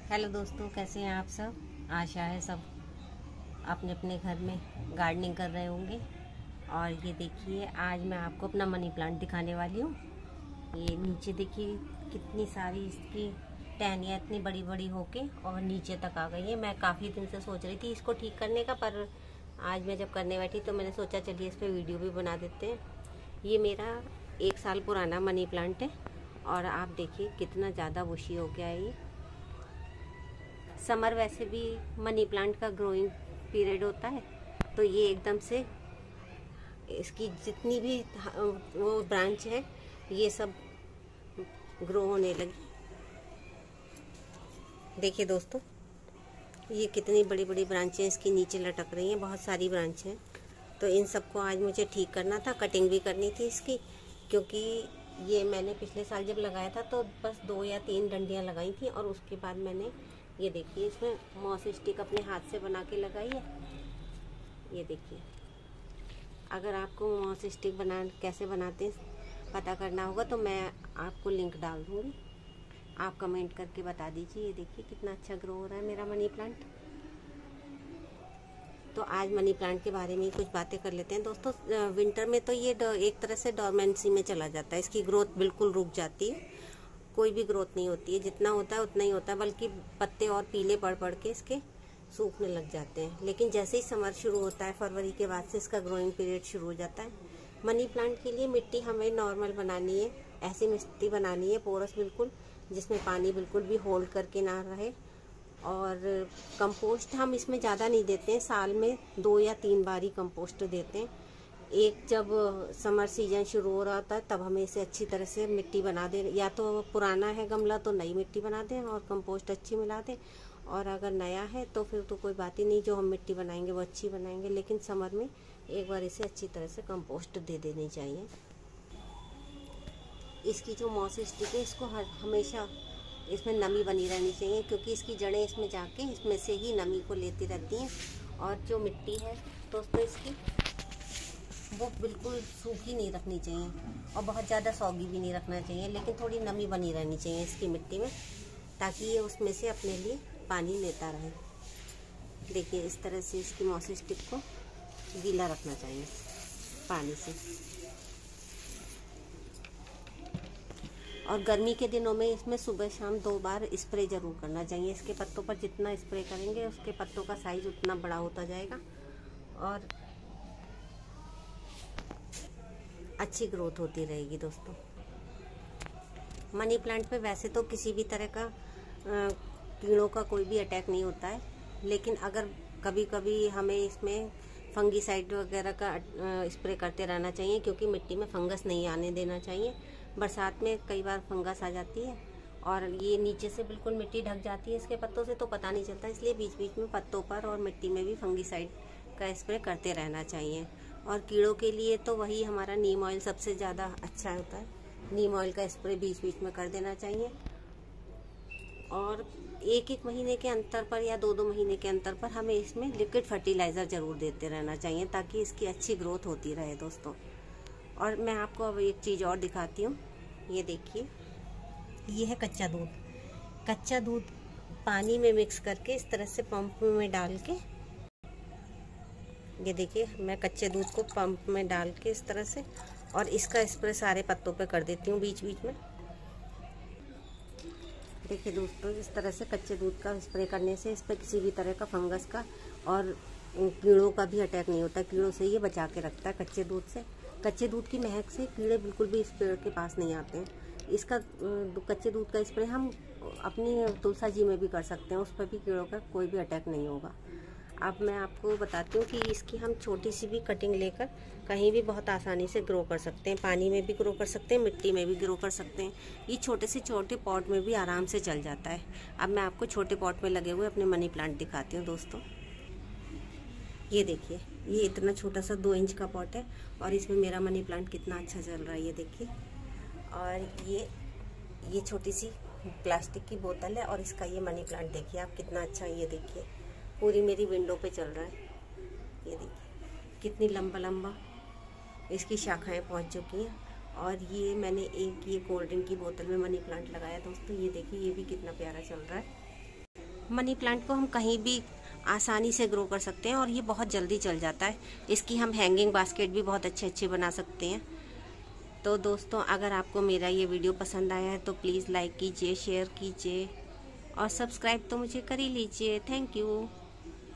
Hello दोस्तों, कैसे हैं आप सब। आशा है सब अपने अपने घर में गार्डनिंग कर रहे होंगे। और ये देखिए, आज मैं आपको अपना मनी प्लांट दिखाने वाली हूँ। ये नीचे देखिए कितनी सारी इसकी टहनियाँ इतनी बड़ी बड़ी होके और नीचे तक आ गई है। मैं काफ़ी दिन से सोच रही थी इसको ठीक करने का, पर आज मैं जब करने बैठी तो मैंने सोचा चलिए इस पर वीडियो भी बना देते हैं। ये मेरा 1 साल पुराना मनी प्लांट है और आप देखिए कितना ज़्यादा बुशी हो गया है ये। समर वैसे भी मनी प्लांट का ग्रोइंग पीरियड होता है, तो ये एकदम से इसकी जितनी भी वो ब्रांच है ये सब ग्रो होने लगी। देखिए दोस्तों, ये कितनी बड़ी बड़ी ब्रांचें इसकी नीचे लटक रही हैं, बहुत सारी ब्रांचें हैं। तो इन सबको आज मुझे ठीक करना था, कटिंग भी करनी थी इसकी, क्योंकि ये मैंने पिछले साल जब लगाया था तो बस 2 या 3 डंडियाँ लगाई थी और उसके बाद मैंने ये देखिए इसमें मॉस स्टिक अपने हाथ से बना के लगाई है। ये देखिए, अगर आपको मॉस स्टिक कैसे बनाते हैं पता करना होगा तो मैं आपको लिंक डाल दूँगी, आप कमेंट करके बता दीजिए। ये देखिए कितना अच्छा ग्रो हो रहा है मेरा मनी प्लांट। तो आज मनी प्लांट के बारे में कुछ बातें कर लेते हैं दोस्तों। विंटर में तो ये एक तरह से डोरमेंसी में चला जाता है, इसकी ग्रोथ बिल्कुल रुक जाती है, कोई भी ग्रोथ नहीं होती है। जितना होता है उतना ही होता है, बल्कि पत्ते और पीले पड़ के इसके सूखने लग जाते हैं। लेकिन जैसे ही समर शुरू होता है, फरवरी के बाद से इसका ग्रोइंग पीरियड शुरू हो जाता है। मनी प्लांट के लिए मिट्टी हमें नॉर्मल बनानी है, ऐसी मिट्टी बनानी है पोरस बिल्कुल, जिसमें पानी बिल्कुल भी होल्ड करके ना रहे। और कंपोस्ट हम इसमें ज़्यादा नहीं देते हैं, साल में 2 या 3 बार ही कंपोस्ट देते हैं। एक जब समर सीजन शुरू हो रहा होता है तब हमें इसे अच्छी तरह से मिट्टी बना दें, या तो पुराना है गमला तो नई मिट्टी बना दें और कंपोस्ट अच्छी मिला दें, और अगर नया है तो फिर तो कोई बात ही नहीं, जो हम मिट्टी बनाएंगे वो अच्छी बनाएंगे। लेकिन समर में एक बार इसे अच्छी तरह से कंपोस्ट दे देनी चाहिए। इसकी जो मॉस स्टिक है इसको हमेशा इसमें नमी बनी रहनी चाहिए, क्योंकि इसकी जड़ें इसमें जाके इसमें से ही नमी को लेती रहती हैं। और जो मिट्टी है दोस्तों इसकी वो बिल्कुल सूखी नहीं रखनी चाहिए और बहुत ज़्यादा सौगी भी नहीं रखना चाहिए, लेकिन थोड़ी नमी बनी रहनी चाहिए इसकी मिट्टी में, ताकि ये उसमें से अपने लिए पानी लेता रहे। देखिए इस तरह से इसकी मॉस स्टिक को गीला रखना चाहिए पानी से। और गर्मी के दिनों में इसमें सुबह शाम 2 बार स्प्रे ज़रूर करना चाहिए। इसके पत्तों पर जितना स्प्रे करेंगे उसके पत्तों का साइज उतना बड़ा होता जाएगा और अच्छी ग्रोथ होती रहेगी दोस्तों। मनी प्लांट पे वैसे तो किसी भी तरह का कीड़ों का कोई भी अटैक नहीं होता है, लेकिन अगर कभी कभी हमें इसमें फंगीसाइड वगैरह का स्प्रे करते रहना चाहिए, क्योंकि मिट्टी में फंगस नहीं आने देना चाहिए। बरसात में कई बार फंगस आ जाती है और ये नीचे से बिल्कुल मिट्टी ढक जाती है इसके पत्तों से, तो पता नहीं चलता। इसलिए बीच बीच में पत्तों पर और मिट्टी में भी फंगीसाइड का स्प्रे करते रहना चाहिए। और कीड़ों के लिए तो वही हमारा नीम ऑयल सबसे ज़्यादा अच्छा होता है, नीम ऑयल का स्प्रे बीच बीच में कर देना चाहिए। और 1-1 महीने के अंतर पर या 2-2 महीने के अंतर पर हमें इसमें लिक्विड फर्टिलाइज़र ज़रूर देते रहना चाहिए, ताकि इसकी अच्छी ग्रोथ होती रहे दोस्तों। और मैं आपको अब एक चीज़ और दिखाती हूँ। ये देखिए, ये है कच्चा दूध। कच्चा दूध पानी में मिक्स करके इस तरह से पंप में डाल के, ये देखिए मैं कच्चे दूध को पंप में डाल के इस तरह से, और इसका स्प्रे सारे पत्तों पे कर देती हूँ बीच बीच में। देखिए दोस्तों, इस तरह से कच्चे दूध का स्प्रे करने से इस पर किसी भी तरह का फंगस का और कीड़ों का भी अटैक नहीं होता। कीड़ों से ये बचा के रखता है कच्चे दूध से। कच्चे दूध की महक से कीड़े बिल्कुल भी इस पेड़ के पास नहीं आते हैं। इसका कच्चे दूध का स्प्रे हम अपनी तुलसा जी में भी कर सकते हैं, उस पर भी कीड़ों का कोई भी अटैक नहीं होगा। अब मैं आपको बताती हूँ कि इसकी हम छोटी सी भी कटिंग लेकर कहीं भी बहुत आसानी से ग्रो कर सकते हैं। पानी में भी ग्रो कर सकते हैं, मिट्टी में भी ग्रो कर सकते हैं। ये छोटे से छोटे पॉट में भी आराम से चल जाता है। अब मैं आपको छोटे पॉट में लगे हुए अपने मनी प्लांट दिखाती हूँ दोस्तों। ये देखिए, ये इतना छोटा सा 2 इंच का पॉट है और इसमें मेरा मनी प्लांट कितना अच्छा चल रहा है, ये देखिए। और ये छोटी सी प्लास्टिक की बोतल है और इसका ये मनी प्लांट देखिए आप कितना अच्छा, ये देखिए पूरी मेरी विंडो पे चल रहा है। ये देखिए कितनी लंबा लंबा इसकी शाखाएं पहुंच चुकी हैं। और ये मैंने ये कोल्ड ड्रिंक की बोतल में मनी प्लांट लगाया दोस्तों। ये देखिए, ये भी कितना प्यारा चल रहा है। मनी प्लांट को हम कहीं भी आसानी से ग्रो कर सकते हैं और ये बहुत जल्दी चल जाता है। इसकी हम हैंगिंग बास्केट भी बहुत अच्छे अच्छे बना सकते हैं। तो दोस्तों, अगर आपको मेरा ये वीडियो पसंद आया है तो प्लीज़ लाइक कीजिए, शेयर कीजिए और सब्सक्राइब तो मुझे कर ही लीजिए। Thank you.